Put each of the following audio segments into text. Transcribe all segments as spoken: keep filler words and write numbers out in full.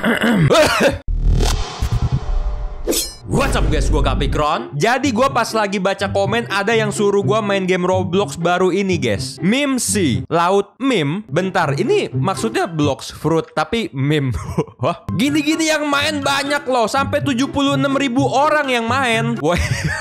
What's up guys, gue Kapikron. Jadi gue pas lagi baca komen ada yang suruh gue main game Roblox baru ini guys. Meme sih, laut meme. Bentar, ini maksudnya blocks fruit tapi meme. Wah, gini-gini yang main banyak loh. Sampai tujuh puluh enam ribu orang yang main. Wah.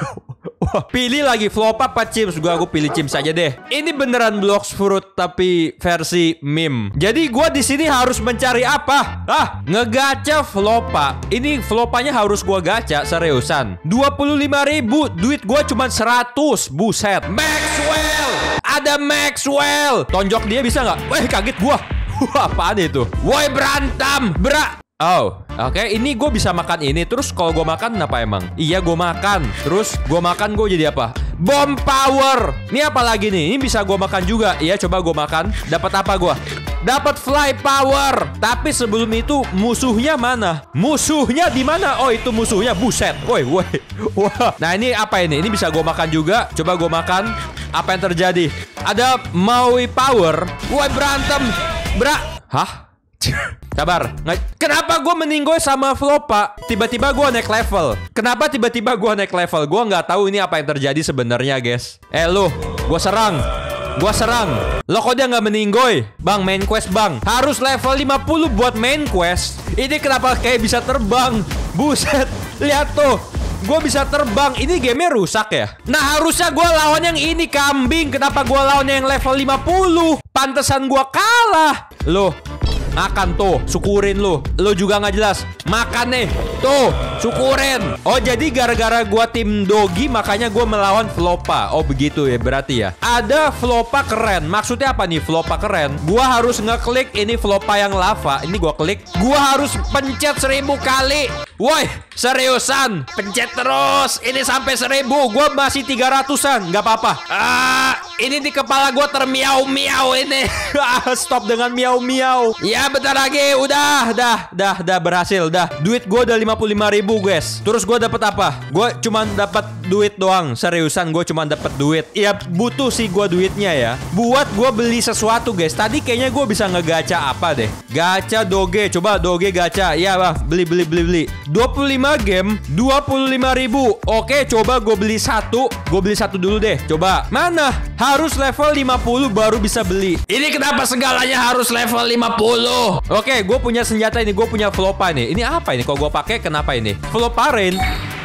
Wah, pilih lagi flop apa chips? Gua aku pilih chips aja deh. Ini beneran blocks fruit tapi versi meme. Jadi gua di sini harus mencari apa? Ah, ngegacha flopa. Ini flopanya harus gua gacha seriusan. dua puluh lima ribu, duit gua cuma seratus. Buset. Maxwell. Ada Maxwell. Tonjok dia bisa nggak? Wah, kaget gua. Wah, apaan itu? Woi, berantem. Bra. Oh, oke. Okay. Ini gue bisa makan ini. Terus kalau gue makan apa emang? Iya, gue makan. Terus gue makan gue jadi apa? Bomb power. Ini apa lagi nih? Ini bisa gue makan juga. Iya, coba gue makan. Dapat apa gue? Dapat fly power. Tapi sebelum itu musuhnya mana? Musuhnya di mana? Oh, itu musuhnya. Buset. Woi, woi. Wah. Nah, ini apa ini? Ini bisa gue makan juga. Coba gue makan. Apa yang terjadi? Ada Maui power. Woi, berantem. Bra. Hah? Sabar. Kenapa gue meninggoy sama Flopa? Tiba-tiba gue naik level. Kenapa tiba-tiba gue naik level? Gue nggak tahu ini apa yang terjadi sebenarnya, guys. Eh lu, gue serang. Gue serang. Lo kok dia nggak meninggoy? Bang, main quest bang. Harus level lima puluh buat main quest. Ini kenapa kayak bisa terbang? Buset. Lihat tuh. Gue bisa terbang. Ini gamenya rusak ya? Nah, harusnya gue lawan yang ini, kambing. Kenapa gue lawan yang level lima puluh? Pantesan gue kalah. Loh. Makan tuh, syukurin lu. Lu juga nggak jelas. Makan nih, tuh, syukurin. Oh, jadi gara-gara gua tim Dogi makanya gua melawan Flopa. Oh, begitu ya berarti ya. Ada Flopa keren. Maksudnya apa nih Flopa keren? Gua harus ngeklik ini Flopa yang lava. Ini gua klik. Gua harus pencet seribu kali. Woi, seriusan? Pencet terus. Ini sampai seribu. Gua masih tiga ratusan. Nggak apa-apa. Ah, ini di kepala gua termiau-miau ini. Stop dengan miau-miau. Ya, bentar lagi. Udah, dah, dah, dah berhasil. Dah. Duit gue udah lima puluh lima ribu, guys. Terus gue dapet apa? Gue cuma dapat duit doang. Seriusan, gue cuma dapat duit. Ya, butuh sih gue duitnya ya. Buat gue beli sesuatu, guys. Tadi kayaknya gue bisa ngegacha apa deh. Gacha Doge. Coba Doge gacha. Ya, bah. Beli, beli, beli, beli. dua puluh lima game, dua puluh lima ribu. Oke, coba gue beli satu. Gue beli satu dulu deh. Coba. Mana? Harus level lima puluh baru bisa beli. Ini kenapa segalanya harus level lima puluh? Oke, gue punya senjata ini. Gue punya Flopa nih. Ini apa ini? Kalau gue pakai kenapa ini? Floparin.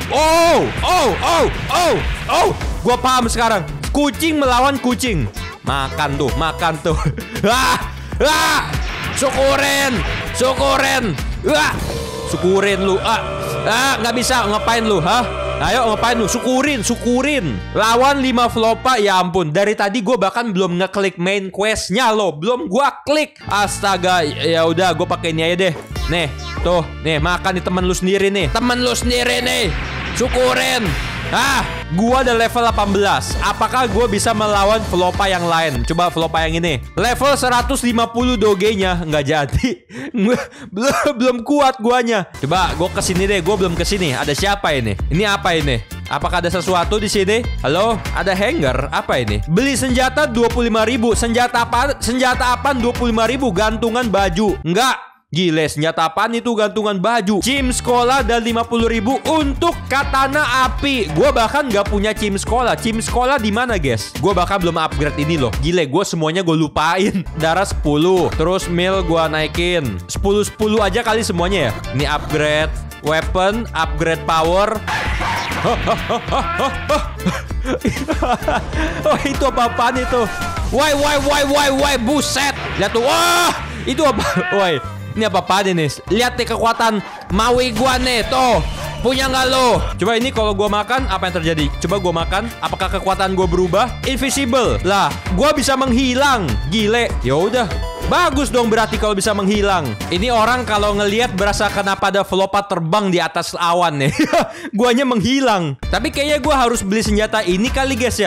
Oh, oh, oh, oh, oh. Gue paham sekarang. Kucing melawan kucing. Makan tuh, makan tuh. Ah, ah. Syukurin, syukurin. Ah, syukurin lu. Ah, ah, nggak bisa. Ngapain lu? Hah? Ayo ngapain lu? Syukurin, syukurin. Lawan lima Flopa, ya ampun. Dari tadi gue bahkan belum ngeklik main questnya loh. Belum gue klik. Astaga, ya udah gue pakai ini aja deh. Nih, tuh, nih makan nih temen lu sendiri nih. Temen lu sendiri nih. Syukurin. Ah, gua ada level delapan belas. Apakah gua bisa melawan Flopa yang lain? Coba Flopa yang ini. Level seratus lima puluh dogenya nggak jadi. belum belum kuat guanya. Coba gua kesini deh. Gua belum kesini. Ada siapa ini? Ini apa ini? Apakah ada sesuatu di sini? Halo? Ada hanger? Apa ini? Beli senjata dua puluh lima ribu. Senjata apa? Senjata apaan dua puluh lima ribu? Gantungan baju. Enggak. Gile, senjata apaan itu? Gantungan baju. Cim sekolah dan lima puluh ribu untuk katana api. Gue bahkan gak punya cim sekolah. Cim sekolah di mana, guys? Gue bahkan belum upgrade ini loh. Gile, gue semuanya gue lupain. Darah sepuluh. Terus mil gue naikin sepuluh sepuluh aja kali semuanya ya. Ini upgrade weapon, upgrade power. Oh, itu apa-apaan itu? Woi, woi, woi, woi, woi, buset. Lihat tuh. Wah, itu apa? Woi. Ini apa-apaan ini? Lihat nih kekuatan Maui gua nih. Tuh. Punya nggak lo? Coba ini kalau gua makan, apa yang terjadi? Coba gua makan. Apakah kekuatan gua berubah? Invisible. Lah, gua bisa menghilang. Gile. Ya udah. Bagus dong berarti kalau bisa menghilang. Ini orang kalau ngelihat berasa kenapa ada Flopa terbang di atas awan nih. Guanya menghilang. Tapi kayaknya gua harus beli senjata ini kali, guys ya.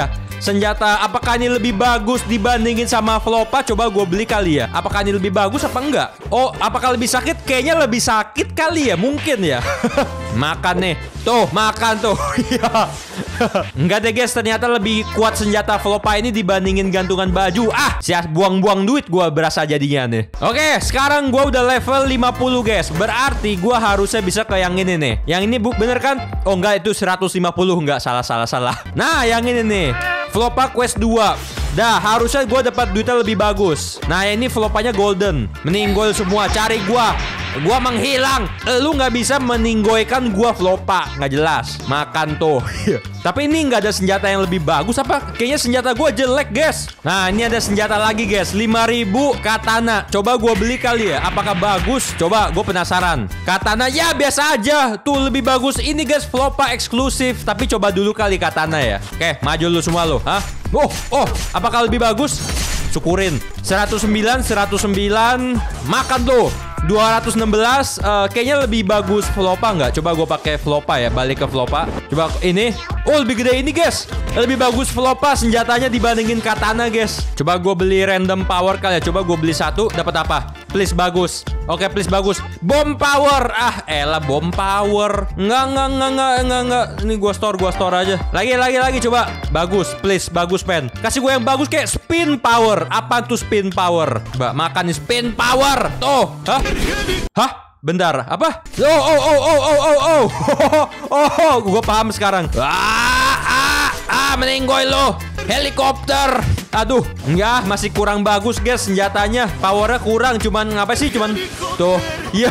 senjata. Apakah ini lebih bagus dibandingin sama Flopa? Coba gue beli kali ya. Apakah ini lebih bagus apa enggak? Oh, apakah lebih sakit? Kayaknya lebih sakit kali ya. Mungkin ya. Makan nih. Tuh, makan tuh. Enggak deh guys, ternyata lebih kuat senjata Flopa ini dibandingin gantungan baju. Ah, siap buang-buang duit gue berasa jadinya nih. Oke, sekarang gue udah level lima puluh guys. Berarti gue harusnya bisa ke yang ini nih. Yang ini bu bener kan? Oh enggak, itu seratus lima puluh. Enggak, salah salah salah. Nah, yang ini nih. Flopa Quest dua. Dah, harusnya gue dapat duitnya lebih bagus. Nah, ini Flopanya golden. Meninggoy semua, cari gue. Gua menghilang. Lu nggak bisa meninggoykan gua Flopa. Nggak jelas. Makan tuh. Tapi ini nggak ada senjata yang lebih bagus apa? Kayaknya senjata gua jelek guys. Nah, ini ada senjata lagi guys. lima ribu katana. Coba gua beli kali ya. Apakah bagus? Coba, gue penasaran. Katana ya biasa aja. Tuh lebih bagus ini guys. Flopa eksklusif. Tapi coba dulu kali katana ya. Oke, maju lu semua lu. Hah? Oh, oh. Apakah lebih bagus? Syukurin. seratus sembilan, seratus sembilan. Makan tuh. dua ratus enam belas. uh, Kayaknya lebih bagus Flopa nggak? Coba gue pakai Flopa ya. Balik ke Flopa. Coba ini. Oh, lebih gede ini guys. Lebih bagus Flopa senjatanya dibandingin katana guys. Coba gue beli random power kali ya. Coba gue beli satu. Dapat apa? Please bagus. Oke, please bagus. Bomb power. Ah, elah bomb power. Nggak, nggak, nggak, nggak, nggak, nggak. Ini gue store, gue store aja. Lagi, lagi, lagi. Coba. Bagus, please. Bagus, pen. Kasih gue yang bagus kayak spin power. Apa tuh spin power? Coba makan nih spin power. Tuh. Hah? Hah? Bentar, apa? Oh, oh, oh, oh, oh, oh, oh. Oh, oh, gue paham sekarang. Ah, ah, ah, meninggoy lo. Helikopter. Aduh, enggak, masih kurang bagus guys senjatanya. Powernya kurang, cuman ngapa sih? Cuman tuh. Ya.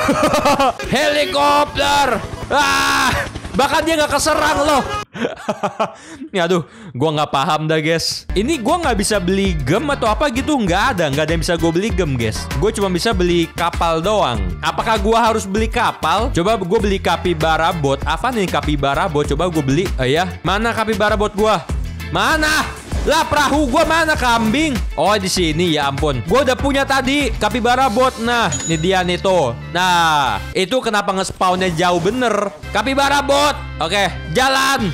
Helikopter. Ah, bahkan dia nggak keserang loh. Ya aduh, gue nggak paham dah guys. Ini gue nggak bisa beli gem atau apa gitu. Nggak ada, nggak ada yang bisa gue beli gem guys. Gue cuma bisa beli kapal doang. Apakah gue harus beli kapal? Coba gue beli capybara bot. Apa nih capybara bot? Coba gue beli. Oh ya, mana capybara bot gue? Mana? Lah perahu gua mana kambing? Oh di sini ya ampun. Gua udah punya tadi capybara bot. Nah, ini dia nih tuh. Nah, itu kenapa nge-spawnnya jauh bener? Capybara bot. Oke, jalan.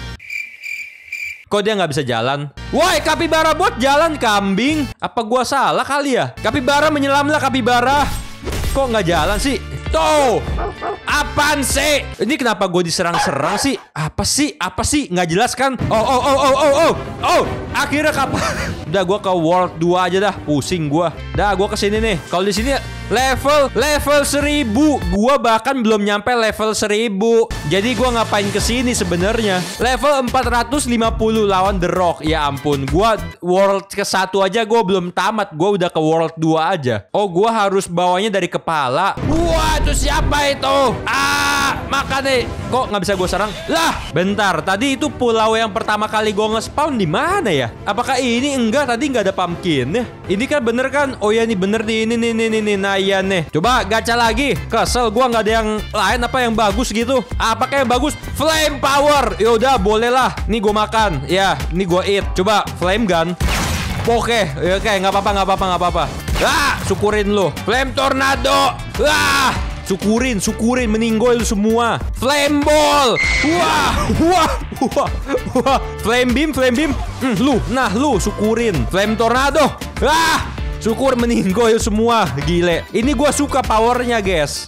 Kok dia nggak bisa jalan? Woi, capybara bot jalan kambing. Apa gua salah kali ya? Capybara menyelamlah capybara. Kok nggak jalan sih? Tuh, apaan sih? Ini kenapa gue diserang-serang sih? Apa sih? Apa sih? Nggak jelas kan? Oh, oh, oh, oh, oh, oh, oh. Akhirnya kapan? Udah, gue ke World dua aja dah. Pusing gue. Dah, gue kesini nih. Kalau di sini level level seribu. Gue bahkan belum nyampe level seribu. Jadi gue ngapain kesini sebenarnya? Level empat ratus lima puluh lawan The Rock. Ya ampun, gue World ke satu aja gue belum tamat. Gue udah ke World dua aja. Oh, gue harus bawanya dari kepala. Wah, itu siapa itu? Ah, makan nih. Kok nggak bisa gue serang? Lah, bentar. Tadi itu pulau yang pertama kali gue nge-spawn di mana ya? Apakah ini? Enggak, tadi nggak ada pumpkin. Ini kan bener kan? Oh ya, ini bener nih. Ini nih, nih, nih, nih. Nah, iya nih. Coba gacha lagi. Kesel gue nggak ada yang lain apa yang bagus gitu. Apakah yang bagus? Flame power. Yaudah, boleh lah. Nih gue makan. Ya, ini gue eat. Coba flame gun. Oke, oke, nggak apa-apa, nggak apa-apa, nggak apa-apa. Ah, syukurin lo. Flame tornado. Ah, syukurin, syukurin, meninggoy lu semua. Flame ball. Wah, wah, wah, wah. Flame beam, flame beam. Hmm, lu, nah lu, syukurin. Flame tornado. Ah, syukur meninggoy lu semua. Gile. Ini gua suka powernya, guys.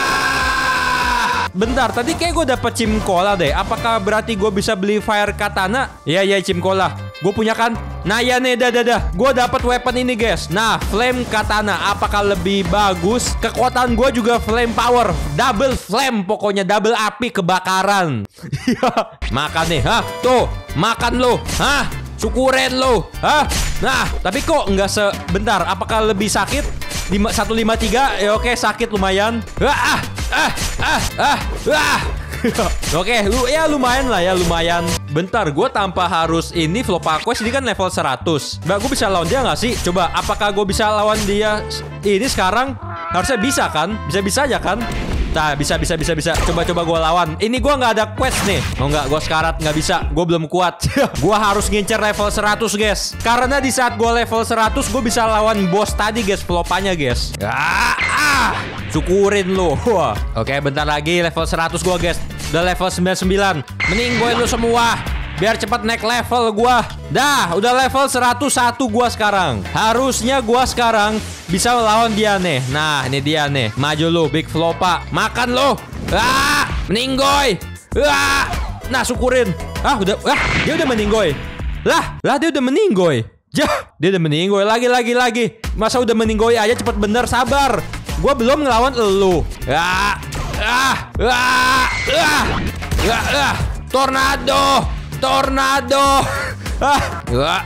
Ah. Bentar, tadi kayak gue dapet Cimcola deh. Apakah berarti gue bisa beli fire katana? Iya, iya, Cimcola. Gue punya kan? Nah ya nih, dah, dah, dah. Gue dapet weapon ini guys. Nah, flame katana. Apakah lebih bagus? Kekuatan gue juga flame power. Double flame pokoknya. Double api kebakaran. Makan nih, hah? Tuh, makan lo. Hah? Syukurin lo. Hah? Nah, tapi kok nggak sebentar? Apakah lebih sakit? seratus lima puluh tiga? Ya oke, sakit lumayan. Ah, ah, ah, ah, ah. Oke, lu ya lumayan lah ya, lumayan. Bentar, gue tanpa harus ini Flopa Quest ini kan level seratus. Mbak, gue bisa lawan dia nggak sih? Coba, apakah gue bisa lawan dia ini sekarang? Harusnya bisa kan? Bisa-bisa aja kan? Nah, bisa, bisa, bisa, bisa. Coba-coba gue lawan. Ini gue nggak ada quest nih. Oh nggak, gue sekarat nggak bisa. Gue belum kuat. Gue harus ngincer level seratus guys. Karena di saat gue level seratus, gue bisa lawan bos tadi guys, Flopanya guys. Ah, ah. Syukurin lo. Oke, bentar lagi level seratus gue guys. Udah level sembilan puluh sembilan. Meninggoy lu semua. biar cepat naik level gua. Dah, udah level seratus satu gua sekarang. Harusnya gua sekarang bisa melawan dia nih. Nah, ini dia nih. Maju lu, Big Flopa. Makan lu. Ah, meninggoy. Ah, nah syukurin. Ah, udah, ah, dia udah meninggoy. Lah, lah dia udah meninggoy. Jah, dia udah meninggoy lagi lagi lagi. Masa udah meninggoy aja cepet bener, sabar. Gua belum ngelawan elu. Ah, ah, ah, ah, ah, ah. Tornado, tornado. Ah, ah.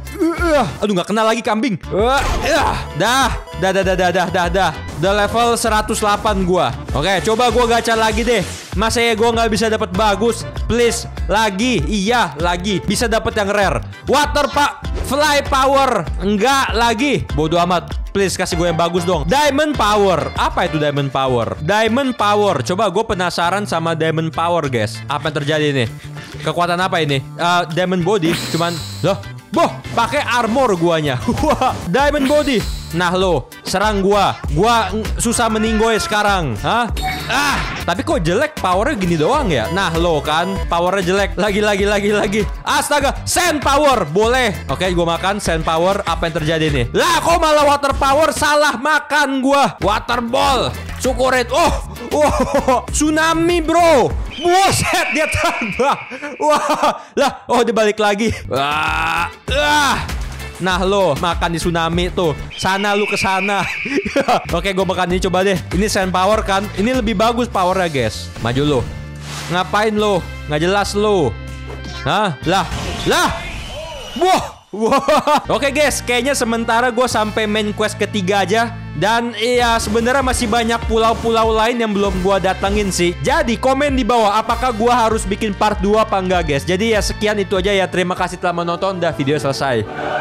Uh, aduh nggak kenal lagi kambing. Uh, uh, dah, dah, dah, dah, dah, dah, dah, dah. Udah level seratus delapan gua. Oke, coba gua gacha lagi deh. Masa ya gua nggak bisa dapat bagus? Please, lagi, iya, lagi. Bisa dapat yang rare. Water pak, fly power, enggak lagi. Bodoh amat. Please kasih gue yang bagus dong. Diamond power. Apa itu diamond power? Diamond power. Coba gue penasaran sama diamond power, guys. Apa yang terjadi nih? Kekuatan apa ini? Uh, diamond body. Cuman, loh. Boh, pakai armor guanya. Wah, diamond body. Nah lo, serang gua. Gua susah meninggoy sekarang. Hah? Ah, tapi kok jelek powernya gini doang ya? Nah lo kan, powernya jelek. Lagi lagi lagi lagi. Astaga, sand power boleh. Oke, gua makan sand power. Apa yang terjadi nih? Lah, kok malah water power? Salah makan gua. Water ball. Syukurin. Oh, oh, tsunami bro. Buset, dia terbang. Wah, lah, oh dia balik lagi. Wah, ah. Nah lo, makan di tsunami tuh. Sana lu ke sana. Oke, gue makan ini coba deh. Ini sand power kan? Ini lebih bagus powernya, guys. Maju lo. Ngapain lo? Nggak jelas lo. Hah? Lah, lah. Wah. Wow. Oke guys, kayaknya sementara gue sampai main quest ketiga aja. Dan iya sebenarnya masih banyak pulau-pulau lain yang belum gue datengin sih. Jadi komen di bawah apakah gue harus bikin part dua apa enggak guys. Jadi ya sekian itu aja ya. Terima kasih telah menonton. Dah video selesai.